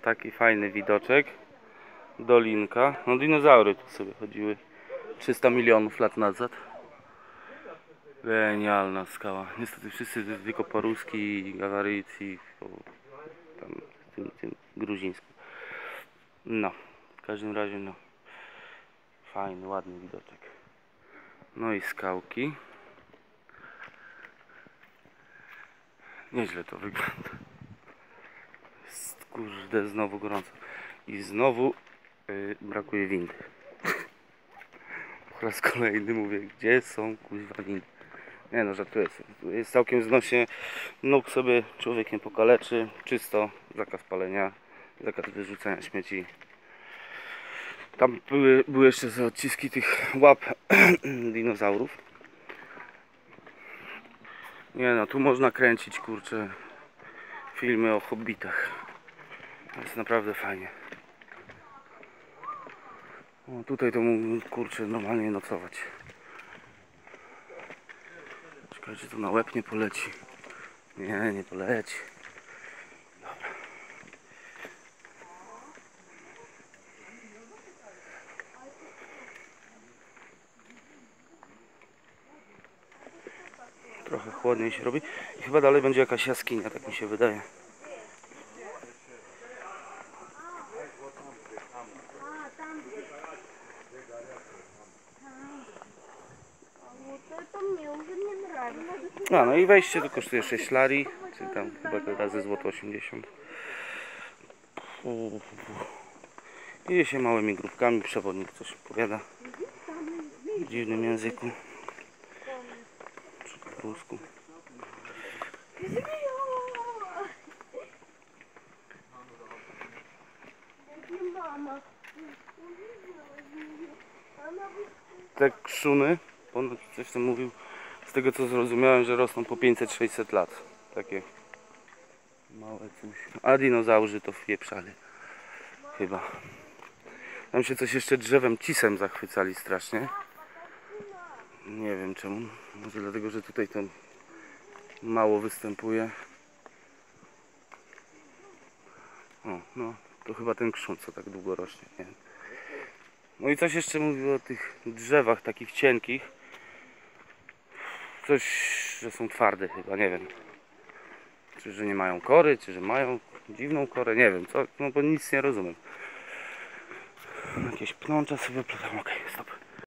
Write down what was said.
Taki fajny widoczek. Dolinka. No dinozaury tu sobie chodziły 300 milionów lat nazad. Genialna skała. Niestety wszyscy tylko poruski, gawarycji, tam tym gruzińskim. No, w każdym razie no fajny, ładny widoczek. No i skałki. Nieźle to wygląda. Jest, kurde, znowu gorąco. I znowu brakuje windy. Po raz kolejny mówię, gdzie są kuźwa windy. Nie no, żartuję sobie. Jest całkiem znośnie. Nóg sobie człowiek nie pokaleczy. Czysto, zakaz palenia, zakaz wyrzucania śmieci. Tam były jeszcze odciski tych łap dinozaurów. Nie no, tu można kręcić, kurczę, filmy o hobbitach. Jest naprawdę fajnie. O, tutaj to mógłbym, kurczę, normalnie nocować. Czekajcie, to na łeb nie poleci. Nie, nie poleci. Dobra. Trochę chłodniej się robi. I chyba dalej będzie jakaś jaskinia, tak mi się wydaje. No i wejście to kosztuje 6 lari, czyli tam chyba razy złoto 80. Idzie się małymi grupkami, przewodnik coś powiada w dziwnym języku, czy po rusku. Te krzuny, ponoć coś tam mówił, z tego co zrozumiałem, że rosną po 500-600 lat. Takie małe coś. A dinozaurzy to wpieprzali. Chyba. Tam się coś jeszcze drzewem cisem zachwycali strasznie. Nie wiem czemu. Może dlatego, że tutaj to mało występuje. O, no to chyba ten krzun, co tak długo rośnie. Nie wiem. No i coś jeszcze mówił o tych drzewach takich cienkich. Coś, że są twarde chyba, nie wiem. Czy że nie mają kory, czy że mają dziwną korę, nie wiem co, no bo nic nie rozumiem. Jakieś pnącza sobie plotą, okej, stop.